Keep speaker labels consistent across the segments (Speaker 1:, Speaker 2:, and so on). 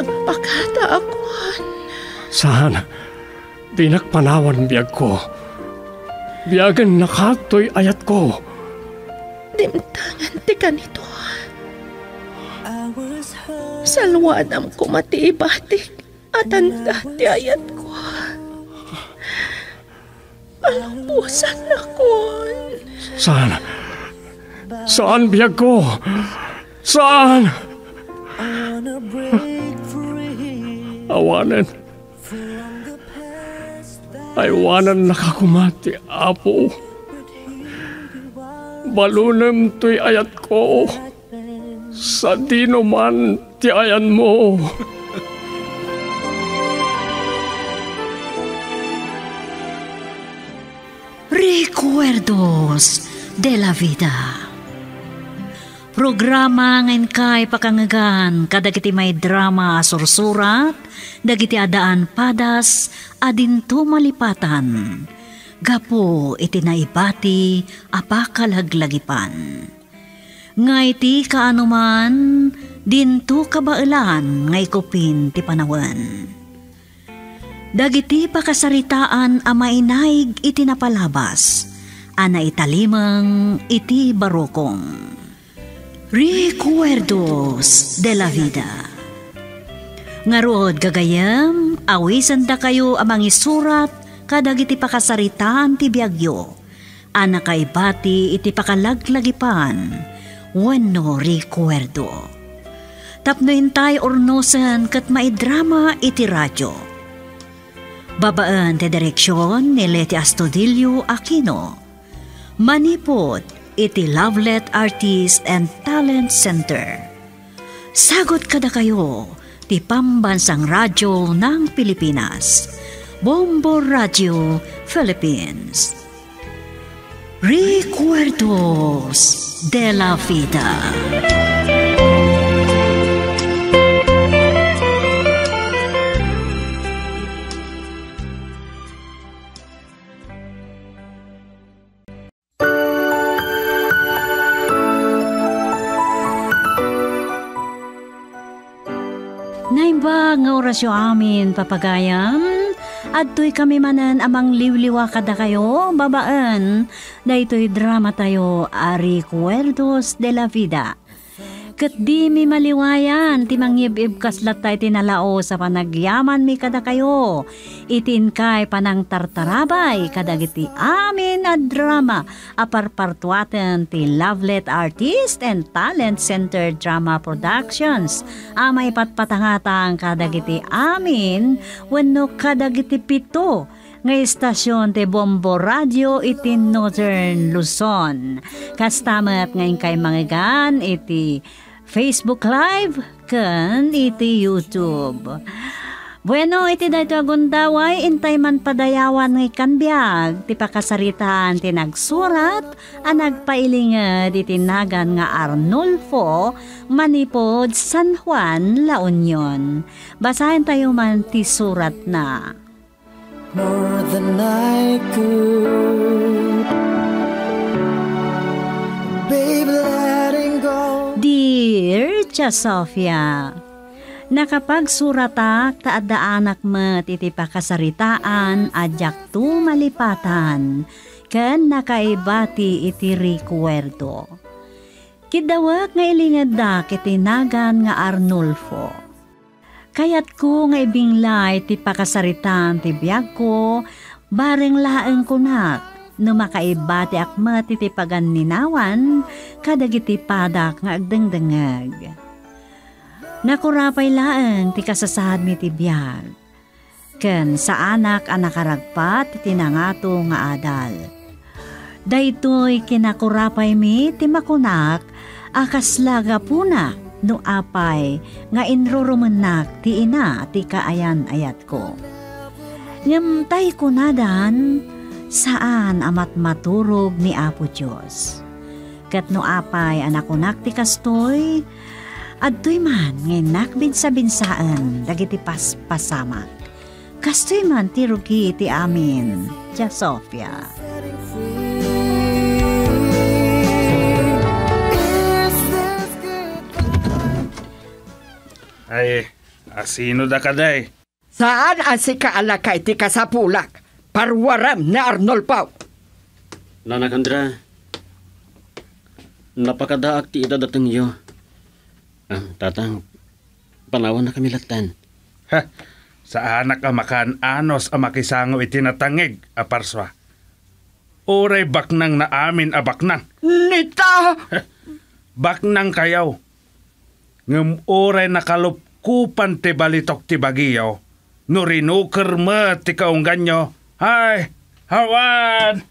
Speaker 1: agpakata akuan.
Speaker 2: Saan? Di nakpanawan biyag ko. Biyagan nakatoy ayat ko.
Speaker 1: Dimtangan ti kanito. Salwadam ko matiibatik at anda ti ayat ko. Alampusan na kon.
Speaker 2: Saan? Saan biyag ko? Saan? Awanan. Aywanan nakakumati, Apo. Balunem to'y ayat ko. Sa dino man ti ayan mo.
Speaker 3: Recuerdos de la Vida. Programa ngayon kay pakangagan kadagiti may drama sursurat, dagiti adaan padas, adinto malipatan. Gapo iti naibati apakalaglagipan. Ngay ti kaanuman, dinto kabailan ngay kupin ti panawan. Dagiti pakasaritaan amainaig iti napalabas, ana italimang iti barokong. Recuerdos de la Vida. Ngarod gagayam, awisan da kayo amang isurat kadagiti pakasaritaan ti biagyo. Ana kay bati iti pakalaglagipan, wenno recuerdo. Tapno intay ornosan kat maidrama iti radyo. Babaan ti direksyon ni Leti Astudillo Aquino. Manipod iti Lovelet Artist and Talent Center. Sagot kada kayo ti Pambansang Radyo ng Pilipinas, Bombo Radio Philippines. Recuerdos de la Vida. Naimba nga orasyo amin papagayam, adto'y kami manan amang liwliwa kada kayo, babaan, na ito'y drama tayo, Recuerdos de la Vida. Kat di mi maliwayan, ti mangyib-ib kaslat tayo tinalao sa panagyaman mi kada kayo. Itin kay panang tartarabay, kadagiti amin a drama, aparpartuaten ti Lovelet Artist and Talent Center Drama Productions. Amay patpatangatang kadagiti amin, wenno kadagiti pito, nga istasyon ti Bombo Radio iti Northern Luzon. Kastamat ngayon kay manggigan iti Facebook Live ken iti YouTube. Bueno, iti dayto agundaway intay man padayawan ng ikanbiag ti pakasaritaan ti nagsurat a nagpailinged iti nagan nga Arnulfo manipod San Juan, La Union. Basahin tayo man ti surat na.
Speaker 4: More than I could, babe, letting go.
Speaker 3: Dear Tia Sofia, nakapagsuratak taadaanak met iti pakasaritaan adyak tu malipatan ken nakaibati iti recuerdo. Kidawak nga ilingad dak iti nagan nga Arnulfo. Kayat ko nga ibinglay ti pakasaritaan ti biyag ko, bareng laeng kunak, no makaibati akmat iti paganinawan, kadagiti padak nga agdengdengag. Nakurapay laeng ti kasasad mi ti biyag, ken sa anak ang nakaragpat iti nangato nga adal. Daytoy kinakurapay mi ti makunak, akaslaga puna, no apay nga inrurumenak ti ina ti kaayan ayat ko. Nyamtay ko nadan saan amat maturog ni Apo Diyos. Kat no apay anakunak ti kastoy, adtoy man ngay nakbinsa-binsaan dagiti paspasamak. Kastoy man ti rugi ti amin, Tia Sofia.
Speaker 2: Ay,
Speaker 5: Asino da kaday?
Speaker 6: Saan asi kaalakay ti kasapulak? Parwaram na Arnolpo.
Speaker 7: Nanak Andra, napakadaak ti idadatang iyo. Tatang, panawan na kami latan.
Speaker 5: Ha, sa anak makan anos makisango itinatangig aparswa. Oray baknang na amin baknang.
Speaker 6: Nita!
Speaker 5: Baknang kayaw. Ngem oray nakalupkupan ti balitok ti bagiyaw. No rinuker mo ti kaunggan nyo. Hay, hawan!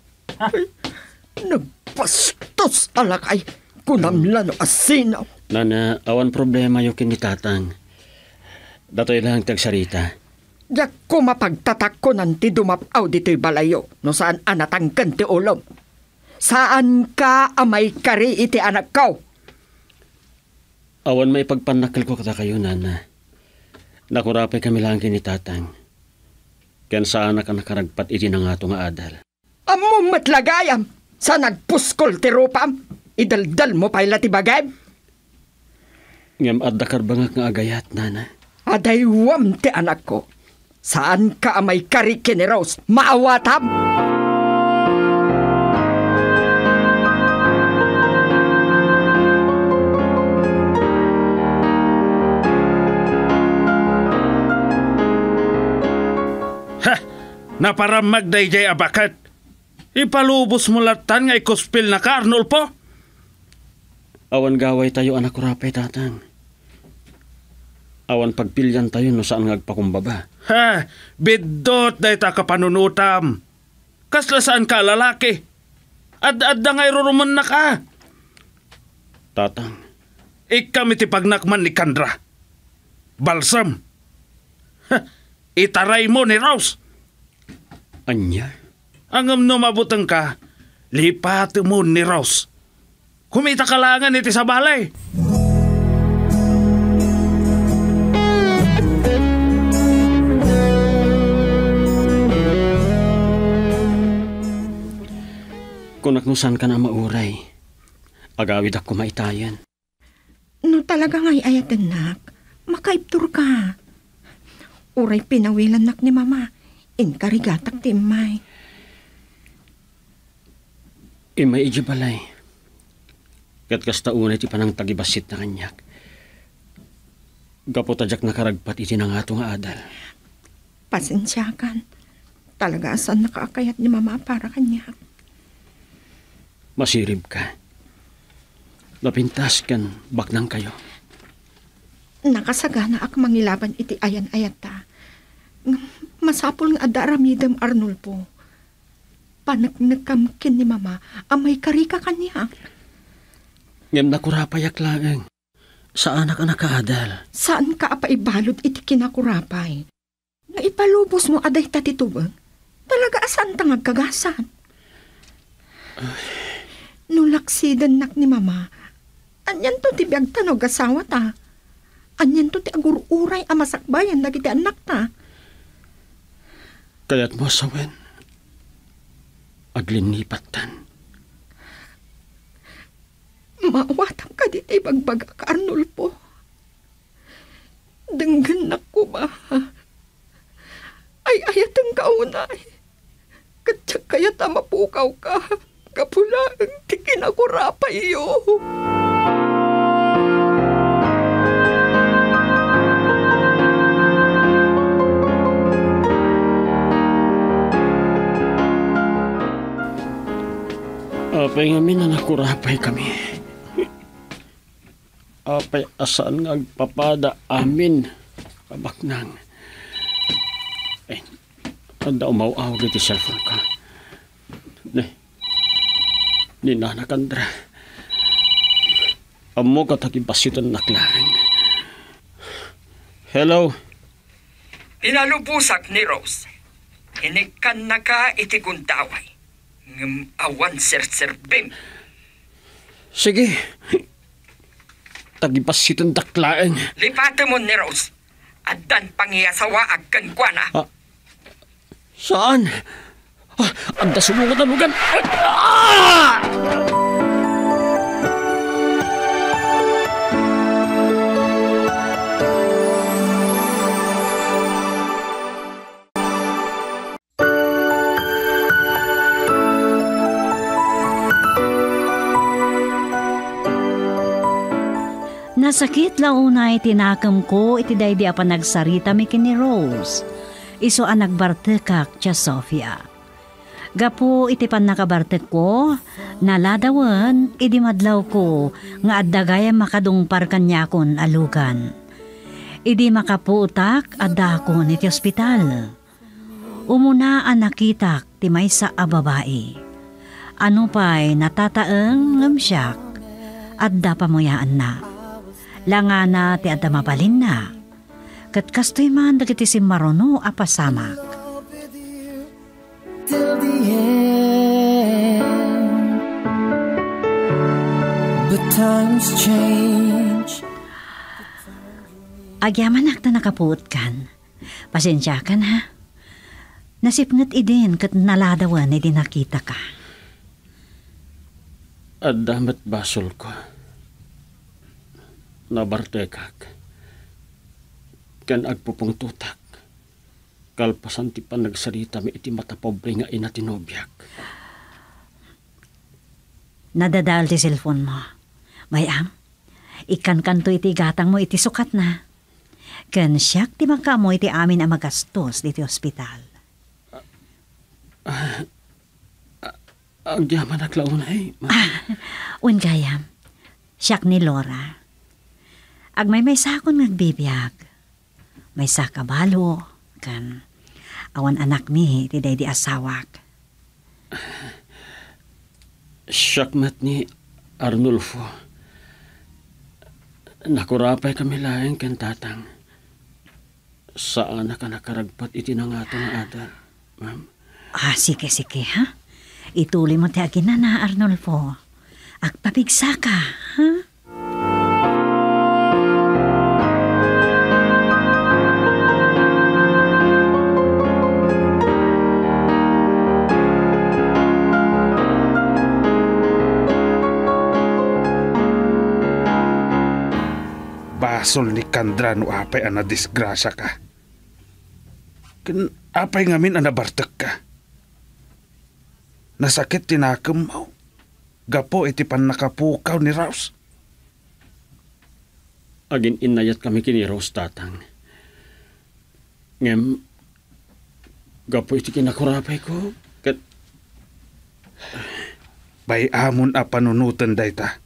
Speaker 6: Nagpastos alakay. Kunamlan o asinaw.
Speaker 7: Nana, awan problema yung kinitatang. Datoy lang tagsarita.
Speaker 6: Yak ko mapagtatak ko nan ti dumapaw dito'y balayo. No saan anatangkan ti ulom. Saan ka amay kari iti anak ko?
Speaker 7: Awan may pagpanakal ko kata kayo, Nana. Nakurapay kami lang kinitatang. Ken saan ka nakaragpat iti na nga nga adal.
Speaker 6: Amo matlagayam. Sa nagpuskol ti rupam. Idaldal mo pa'y lati bagay.
Speaker 7: Ngam adda karbangak nga agayat, Nana.
Speaker 6: Adaywam ti anak ko. Saan ka amay kari kini Rose? Maawatam!
Speaker 5: Ha! Naparamag day jay abakat. Ipalubos mo latan nga ikuspil na ka, Arnolpo?
Speaker 7: Awan gaway tayo anak kurapay, tatang. Awan pagpilyan tayo no saan ngagpakumbaba.
Speaker 5: Ha! Bidot day ta kapanunutam. Kasla saan ka lalaki? Ad-adda ngay ruruman na ka.
Speaker 7: Tatang.
Speaker 5: Ikam iti pagnakman ni Kandra. Balsam. Ha! Itaray mo ni Rose.
Speaker 7: Anya?
Speaker 5: Angam no mabutang ka, lipat mo ni Rose. Kumita ka langan iti sa balay.
Speaker 7: Kung naknusan ka na mauray, agawid ako maitayan.
Speaker 1: No talaga nga'y ayatan nak, makaiptur ka. Uray pinawilan nak ni mama, inkarigatak timay.
Speaker 7: Imay iji balay. Kat kasta unay ti panang tagibasit na kanyak. Gapotadyak nakaragpat iti na nga nga adal.
Speaker 1: Pasensyakan. Talaga asan nakaakayat ni mama para kanya.
Speaker 7: Masirib ka. Napintas kan baknang kayo.
Speaker 1: Nakasagana ak mangilaban iti ayan-ayat ta. Masapul nga adaramidam Arnolpo. Panagnakamkin ni mama, amay karika kanya.
Speaker 7: Ngem nakurapayak lang. Saan ka nakaadal?
Speaker 1: Saan ka apaibalod iti kinakurapay? Naipalubos mo aday tatitubang? Talaga asan tangag kagasan? Nulaksidan nak ni mama, anyan to ti biag tanog asawa ta. Anyan to ti agururay amasakbayan nagiti anak ta.
Speaker 7: Kaya't mo sawen. Aglinipatan.
Speaker 1: Maawatang ka di ibagbaga ka, Arnolpo. Denggan ko ba? Ay ayatang kaunay. Katsak kaya tamapukaw ka. Kapula ang tikinakurapa iyo.
Speaker 7: Apay ngamin na nakurapay kami. Apay asaan nga agpapada amin. Kabaknang. Ay, anda umaw-aw giti cellphone ka. Ni Nana Kandra. Amo katakipasitan naklaan. Hello?
Speaker 6: Inalubusak ni Rose. Inikan na ka iti gundaway. Ngem awan ser-serbim.
Speaker 7: Sige. Tagipasitan daklaan.
Speaker 6: Lipate mo ni Rose. Adan pangiyasawa agkan kwa na.
Speaker 7: Saan? Anda sumunod na lugan.
Speaker 3: Nasakit launay tinakam ko iti daydi a panagsarita mi kini Rose. Iso ang nagbartekak tiya Sofia. Gapo iti pan nakabartek ko, naladawan idi madlaw ko nga addagaya makadungpar kanyakon alugan. Idi makapuutak adakon iti ospital. Umuna ang nakitak ti maysa a babae. Ano pa'y natataeng ngamsyak adda pamuyaan na. Langana ti adda mabalin na. Kat kastoy man dagiti si Marono a pasamak.
Speaker 4: Till the end. But times change.
Speaker 3: Agyamanak na nakapuot kan. Pasensya kan ha. Nasipngat idin kat naladawan idi nakita ka.
Speaker 7: Adamat basol ko. Nabartekak. Kan agpupong tutak. Kalpasan ti pan nagsarita mi iti mata pobre nga ina tinobyak.
Speaker 3: Nadadal ti cellphone mo. Bayam, ikan kanto iti gatang mo iti sukat na. Kan siyak ti magkamo iti amin ang magastos diti ospital.
Speaker 7: Agyaman aglaunay.
Speaker 3: Un gayam, siyak ni Laura. Agmay may sakon nagbibiyag. May sakabalo, kan awan anak mi ti daydi asawak.
Speaker 7: Siyakmat ni Arnulfo. Nakurapay kami laeng kan tatang. Saan ka nakaragpat iti na nga itong ada, ma'am?
Speaker 3: Sige ha. Ituloy mo ti agina na Arnulfo. Agpapigsa ka, ha?
Speaker 5: Basol ni Kandra no apay ana disgrasya ka. Ken apay ngamin ana bartek ka. Nasakit tinakam mo. Gapo iti pan nakapukaw ni Rose.
Speaker 7: Agin inayat kami kini Rose tatang. Ngem, gapo iti kinakurapay ko. Kat...
Speaker 5: Bay amon a panunutan dayta.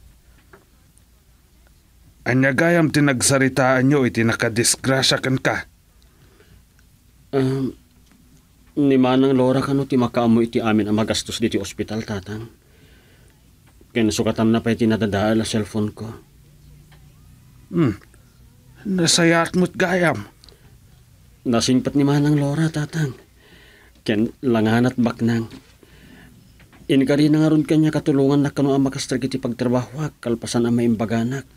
Speaker 5: Anya gayam tinagsaritaan nyo iti nakadisgrasya kan ka.
Speaker 7: Ni Manang Laura kano ti makaamo iti amin ang magastos diti ospital tatang. Kaya nasukatam na pa iti nadadaal na cellphone ko.
Speaker 5: Nasayat mo't gayam.
Speaker 7: Nasingpat ni Manang Laura tatang. Kaya langanat baknang. Inikari na nga ron kanya katulungan na kano ang makastag iti pagtrabahwak kalpasan ang maimbaganak.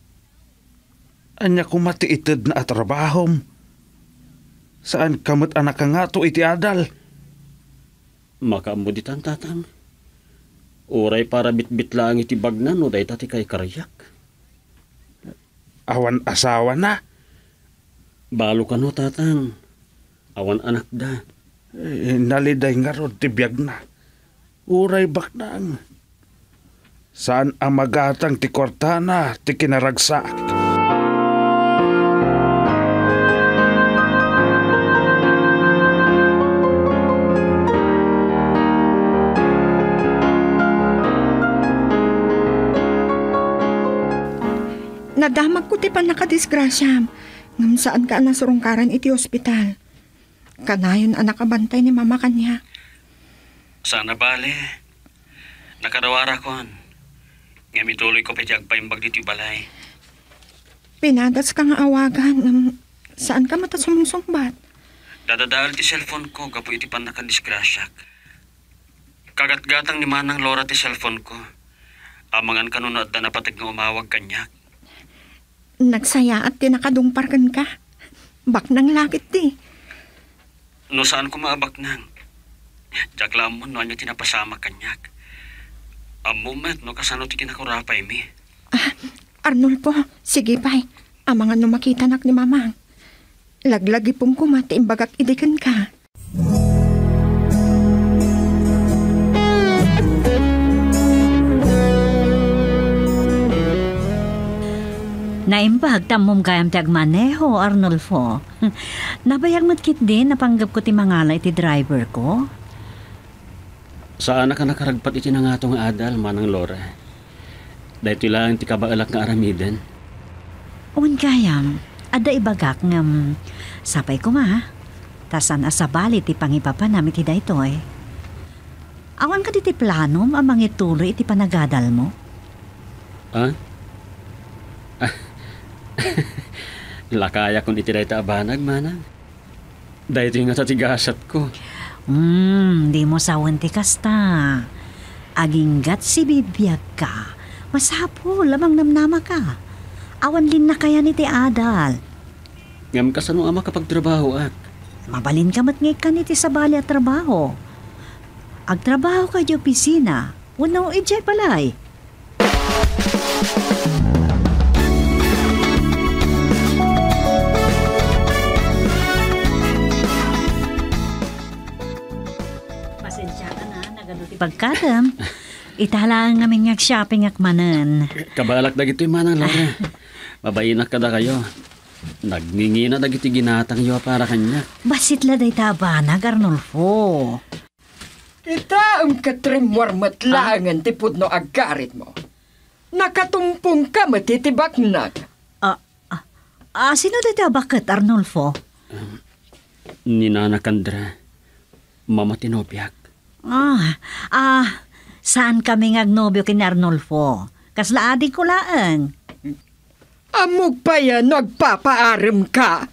Speaker 5: Anya kumati itid na atrabahom. Saan kamot anak ka nga to iti adal?
Speaker 7: Makaamuditan tatang. Uray para bitbit lang iti bagnan o day tati kay karayak.
Speaker 5: Awan asawa na.
Speaker 7: Balo ka no tatang. Awan anak da.
Speaker 5: Naliday nga ron tibiyag na. Uray baknang. Saan ang magatang ti kwartana ti kinaragsak?
Speaker 1: Nadamag ko ti pa nakadisgrasya. Ngam saan ka nasurungkaran iti ospital. Kanayon ang nakabantay ni mama kanya.
Speaker 7: Sana bale. Nakarawara kon. Ngam ituloy ko pa agpaimbag dito balay.
Speaker 1: Pinadas ka nga awagan. Saan ka matasumungsungbat?
Speaker 7: Dadadaal ti cellphone ko gapo iti pan nakadisgrasyak. Kagatgatang ni Manang Laura ti cellphone ko. Amangan kanunod na napatag nga umawag kanyak.
Speaker 1: Nagsaya at tinakadungparkan ka. Bak nang lakit ti.
Speaker 7: No saan ko maabak nang? Jaklam mo no anya tinapasama kanyak. Moment no kasano ti kinakurapay mi.
Speaker 1: Arnulfo, sige pa'y. Amangan no makita nak ni mamang. Laglagi pong kumati imbagak idikan ka.
Speaker 3: Naimbag tamom gayam ti agmaneho, Arnulfo. Nabayag matkit din napanggap ko ti mangalay ti driver ko.
Speaker 7: Saan ka nakaragpat iti na nga itong adal, Manang Lora? Dahil lang ti kabaalak nga aramiden.
Speaker 3: Uwan gayam, ada ibagak ngam sapay ko ma. Tasan asabali ti pangipapa namin ti daytoy. Awan ka ti planom amang ituloy iti panagadal mo?
Speaker 7: Ha? Lakaya kung itiray ta abanag, Manang. Dahil ito yung natatigasat ko.
Speaker 3: Di mo sawan ti kasta. Aginggat si bibiyag ka. Masapo, lamang namnama ka. Awan lin na kaya ni ti adal.
Speaker 7: Ngam ka sa nung ama kapag trabaho ak.
Speaker 3: Mabalin ka matngay ka ni ti sabali at trabaho. Agtrabaho ka di opisina. Unaw ijay palay. Pagkatam, italaan ngamin nga shopping akmanan.
Speaker 7: Kabalak dagito yung Manang Lora. Mabainak ka da kayo. Nagningi na dagiti ginatang iyo para kanya.
Speaker 3: Basit la day tabanag, Arnulfo.
Speaker 6: Ita ang katrimwarmat langan ti pudno agarit mo. Nakatumpong ka matitibak na.
Speaker 3: Sino day bakit, Arnulfo?
Speaker 7: Ni Nana Kandra, Mama Tinobiak.
Speaker 3: Saan kami ngagnobyo kin Arnulfo? Kasla adik ko laang.
Speaker 6: Amog pa yan, nagpapaaram ka.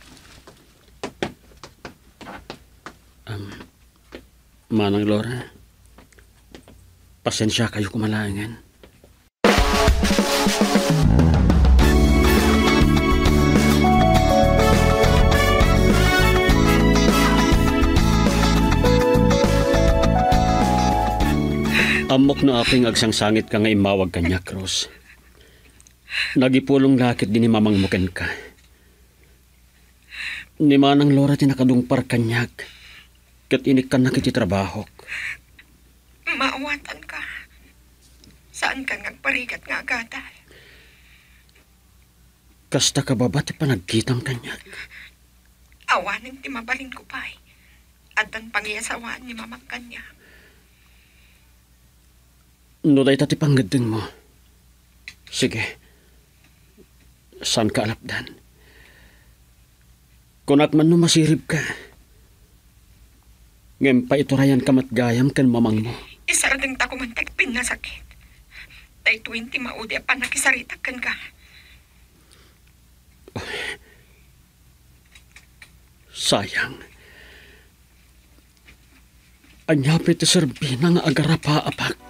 Speaker 7: Manang Lora, pasensya kayo kumalangan. Amok na aping agsangsangit ka nga imawag kanya, Cruz. Nagipulong lakit din ni Mamang Muken ka. Ni Manang Lora tinakadungpar kanyak. Kat inikan na kiti trabahok.
Speaker 1: Maawatan ka. Saan ka nagparigat nga agadal?
Speaker 7: Kasta ka ba ti panagkitang kanyak?
Speaker 1: Awanin ti mabalin ko pa'y. At ang pangyasawaan ni Mamang kanya.
Speaker 7: No day tati panggadeng mo. Sige. Saan ka alapdan? Kunak man no masirib ka. Ngem pa iturayan ka matgayam kan mamang mo.
Speaker 1: Isaradeng tako man tagpin na sakit. Day 20 maudi pa nakisaritak kan ka.
Speaker 7: Sayang. Anyapit ti serbina nga agarapa apak.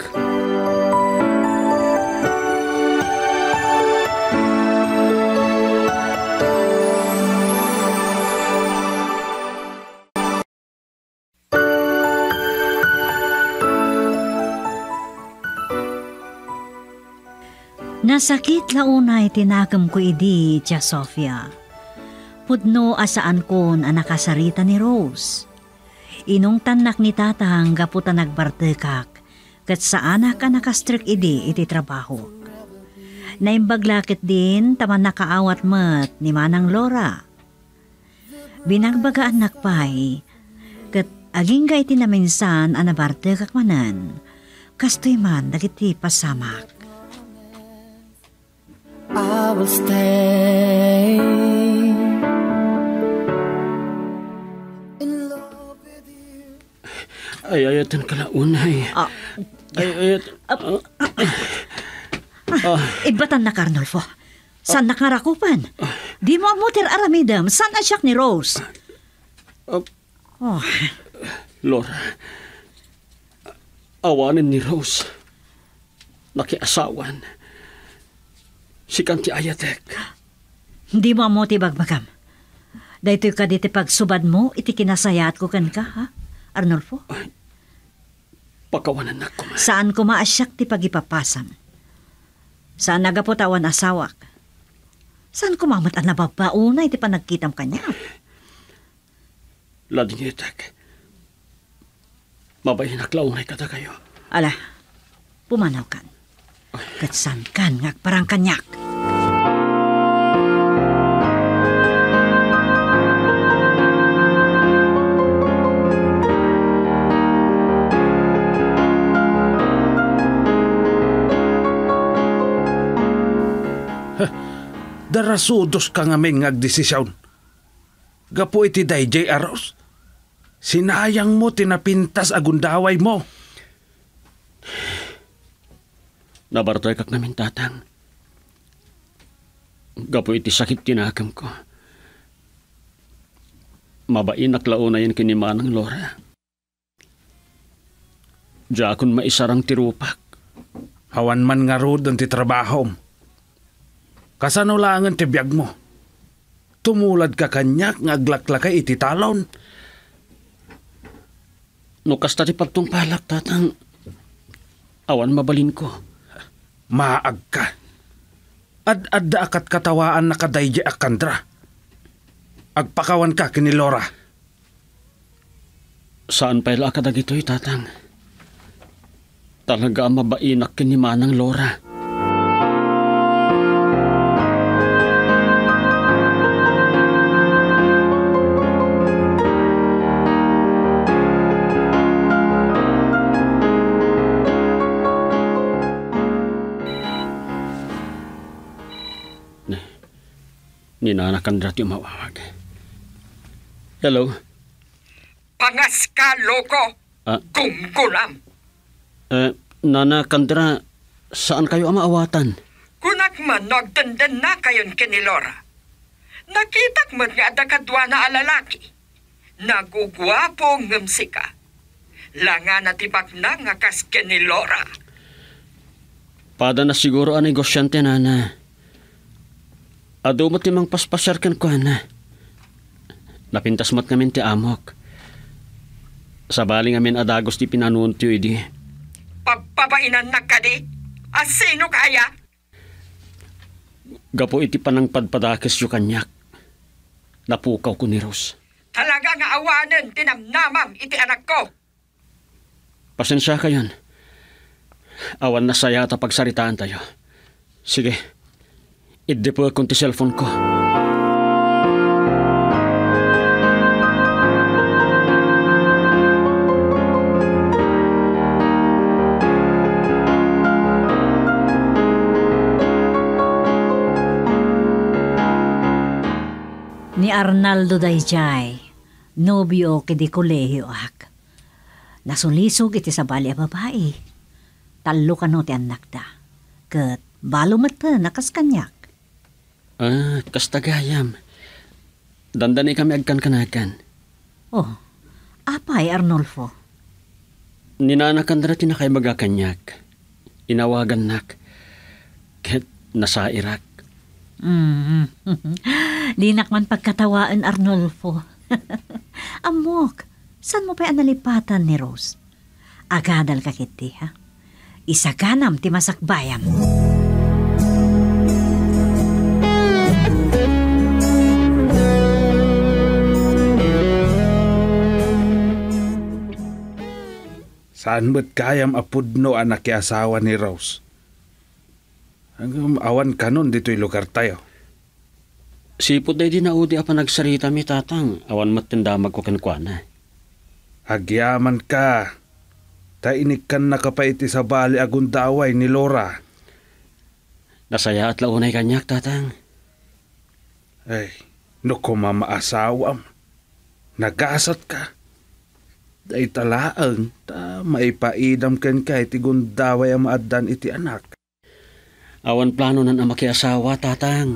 Speaker 3: Nasakit launay tinagam ko idi, Tia Sofia. Pudno asaan kon ang nakasarita ni Rose. Inong tanak ni tatang gaputa nagbartekak, kat saan ka nakastrik idi iti trabaho. Naimbaglakit din taman nakaawat mat ni Manang Lora. Binagbagaan nakpay, kat aging iti na minsan ang nabartekak manan, kastoy man dagiti pasamak.
Speaker 4: I will stay in love with you.
Speaker 7: Ay, ayatan ka launay.
Speaker 3: Ibatan na, Arnulfo. San nakarakupan? Di mo amutir aramidam. San asyak ni Rose?
Speaker 7: Lora, awanin ni Rose. Nakiasawan. Si Kanti Ayatek.
Speaker 3: Di mo amuti bagbagam. Dahito ka diti pagsubad mo, iti kinasayat ko kan ka, ha? Arnulfo?
Speaker 7: Pakawanan na ko.
Speaker 3: Saan ko maasyak ti pagipapasam? Saan nagaputawan asawak? Saan ko mamatan na babaunay ti panagkitam kanya?
Speaker 7: Ladingitek. Mabayinak launay kata kayo.
Speaker 3: Ala, pumanaw kan. Katsan kan ngagparang kanyak.
Speaker 5: Agarasudos ka nga may ngagdesisyon. Gapo iti dayjay aros. Sinayang mo tinapintas agundaway mo.
Speaker 7: Nabartoy kak namin, tatang. Gapo iti sakit tinakam ko. Mabain naklauna yan kinimanang Lora. Diakon maisarang tirupak.
Speaker 5: Hawan man nga rod ang titrabahom. Kasanulangan ti biyag mo. Tumulad ka kanyak nga aglaklakay iti talon.
Speaker 7: No kasta ti pagtungpalak, tatang. Awan mabalin ko.
Speaker 5: Maag ka. Ad-adda akat katawaan na kadayjay akandra. Agpakawan ka kini Lora.
Speaker 7: Saan pa ila kadag ito'y, tatang? Talaga mabainak kini manang Lora. Ninanakan dati mawawag. Hello?
Speaker 6: Pangas ka, loko! Gumgulam!
Speaker 7: Nana Kandra, saan kayo amaawatan?
Speaker 6: Kunak man nagtenden na kayon kinilora. Nakitak man nga ada kadwa na alalaki. Nagugwapo ngamsika. Langa na tibak na nga kas kinilora.
Speaker 7: Pada na siguro ang negosyante, nana. Ado mo timang paspasyar kan ko, na. Napintas mat ngamin ti amok. Sabali ngamin adagos ti pinanuntiyo idi.
Speaker 6: Pagpabainan na ka di? Asino kaya?
Speaker 7: Gapo iti panang padpadakes yu kanyak. Napukaw ko ni Rose.
Speaker 6: Talaga nga awanan tinamnamam iti anak ko.
Speaker 7: Pasensya ka yan. Awan na saya ta pagsaritaan tayo. Sige. Iddepo akong ti cellphone ko.
Speaker 3: Ni Arnaldo dayjay, nobyo kedi kolehiyo ak. Nasulisog iti sabali a babae. Talo kano ti anak da. Ket balo mata nakas kanyak.
Speaker 7: Kastagayam. Dandani kami agkan kanakan.
Speaker 3: Oh, apay Arnolfo?
Speaker 7: Ninanakan dara tinakay magakanyak. Inawagan nak. Ket nasa Iraq.
Speaker 3: Dinak man pagkatawaan, Arnolfo. Amok, saan mo pa analipatan ni Rose? Agadal ka kiti, ha? Isaganam ti masakbayam.
Speaker 5: Saan ba't kayam apudno anak ki asawa ni Rose? Hanggang awan kanon dito'y lugar tayo.
Speaker 7: Sipot day di naudi apa nagsarita mi, tatang. Awan matindamag ko kankwana.
Speaker 5: Agyaman ka. Tainik kan nakapaiti sa bali agundaway ni Lora.
Speaker 7: Nasaya at launay kanyak, tatang.
Speaker 5: Ay, no kumamaasawam. Nagasat ka. Day talaang ta maipaidam ken kay ti gundaway ang maaddan iti anak.
Speaker 7: Awan plano nan ang makiasawa, tatang.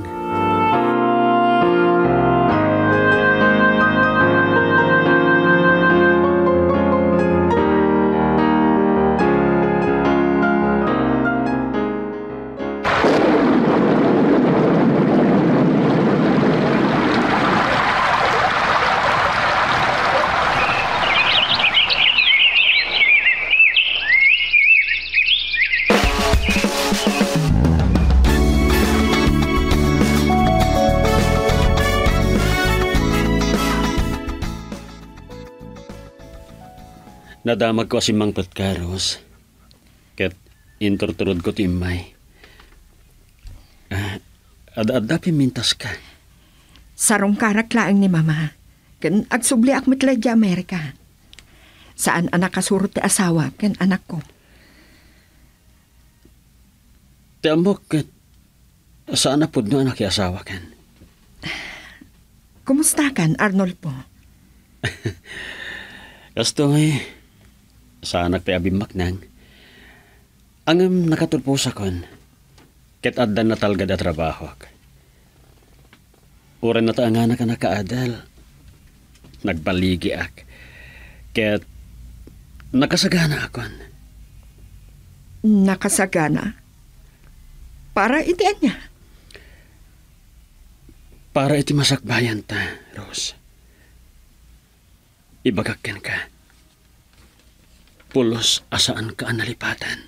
Speaker 7: Nadamag ko si Mang Patkaros. Ket inturturod ko timay. Ada pimintas ka.
Speaker 1: Sarong karaklaan ni Mama. Ken agsubli ak mitla di Amerika. Saan anak kasurot ti asawa ken anak ko.
Speaker 7: Tiamok ket Saan na po no anak asawa kan?
Speaker 1: Kumusta kan, Arnolfo?
Speaker 7: Kasto ngay, sa anak tayo abimak nang. Ang nakatulpo sa kon, ket addan na talga da trabaho. Uran na ta ang anak na kaadal. Nagbaligi ak. Ket nakasagana akon.
Speaker 1: Nakasagana? Para itian niya?
Speaker 7: Para iti masakbayan ta, Rose. Ibagakkan ka. Pulos asaan ka ang nalipatan.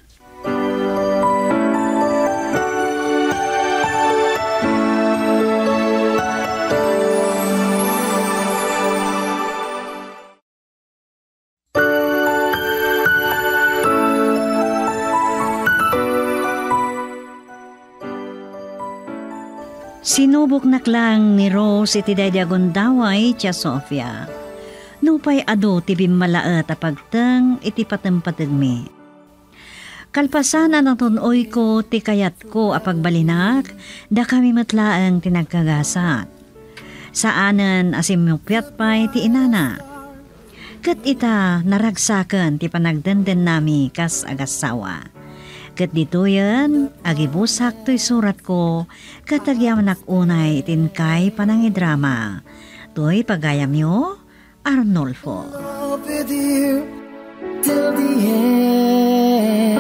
Speaker 3: Sinubok naklang ni Rose iti daydagundaway tia Sofia. Nupay ado ti bimmalaet a pagteng iti patempatagmi. Kalpasan ang tunoy ko ti kayat ko a pagbalinak, da kami matlaang tinagkagasat. Saanen asimupyat pa'y ti inana. Kat ita naragsaken ti panagdenden nami kas agasawa. Kat dito yan, agibusak to'y surat ko, katagyaman unay tinkay panangidrama. To'y pagayam yo, Arnolfo.
Speaker 4: I'll be there till the end.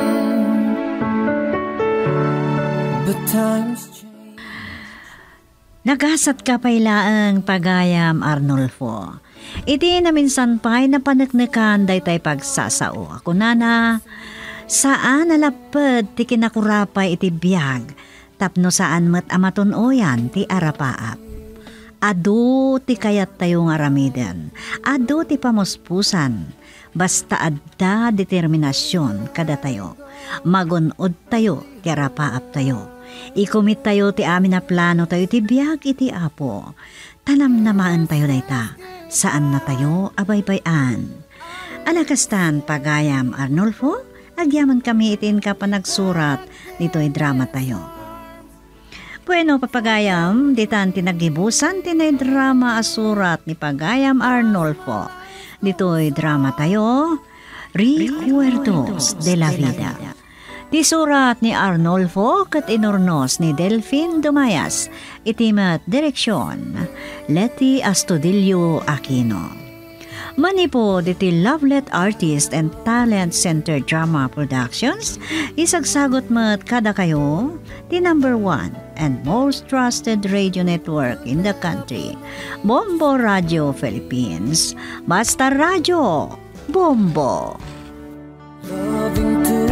Speaker 4: But times change.
Speaker 3: Nagasat ka pailaang pagayam, Arnolfo. Iti na minsan pa'y napanagnakan daytay pagsasao. Ako nana, saan nalapad ti kinakurapay iti biyag, tapno saan met amatunoyan ti arapaap. Adu ti kayat tayo nga ramiden, adu ti pamuspusan, basta adda determinasyon kada tayo. Magunod tayo ti arapaap tayo. Ikumit tayo ti amin na plano tayo ti biyag iti apo. Tanam namaan tayo dayta, saan na tayo abaybayan. Alakastan pagayam, Arnolfo, agyaman kami itin ka pa nagsurat dito'y drama tayo. Bueno, papagayam, ditan tinagibusan tinay drama asurat ni Pagayam Arnolfo. Dito'y drama tayo, Recuerdos de la Vida. Di surat ni Arnolfo kat inornos ni Delfin Dumayas, itimat direksyon, Leti Astudillo Aquino. Manipo diti Lovelet Artist and Talent Center Drama Productions, isagsagot mat kada kayo, the #1 and most trusted radio network in the country, Bombo Radio Philippines. Basta Radio, Bombo!
Speaker 4: Loving to